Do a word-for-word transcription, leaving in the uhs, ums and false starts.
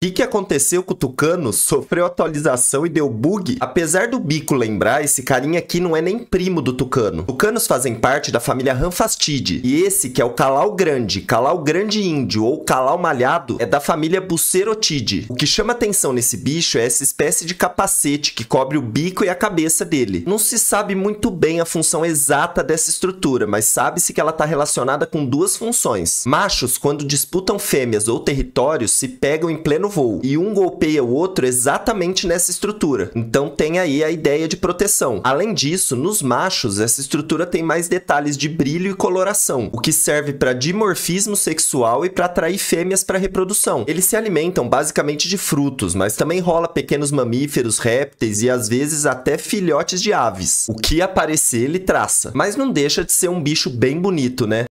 O que, que aconteceu com o tucano? Sofreu atualização e deu bug? Apesar do bico lembrar, esse carinha aqui não é nem primo do tucano. Tucanos fazem parte da família Ramphastidae. E esse, que é o calau grande, calau grande índio ou calau malhado, é da família Bucerotidae. O que chama atenção nesse bicho é essa espécie de capacete que cobre o bico e a cabeça dele. Não se sabe muito bem a função exata dessa estrutura, mas sabe-se que ela está relacionada com duas funções. Machos, quando disputam fêmeas ou territórios, se pegam em pleno voo, e um golpeia o outro exatamente nessa estrutura. Então tem aí a ideia de proteção. Além disso, nos machos, essa estrutura tem mais detalhes de brilho e coloração, o que serve para dimorfismo sexual e para atrair fêmeas para reprodução. Eles se alimentam basicamente de frutos, mas também rola pequenos mamíferos, répteis e às vezes até filhotes de aves. O que aparecer ele traça. Mas não deixa de ser um bicho bem bonito, né?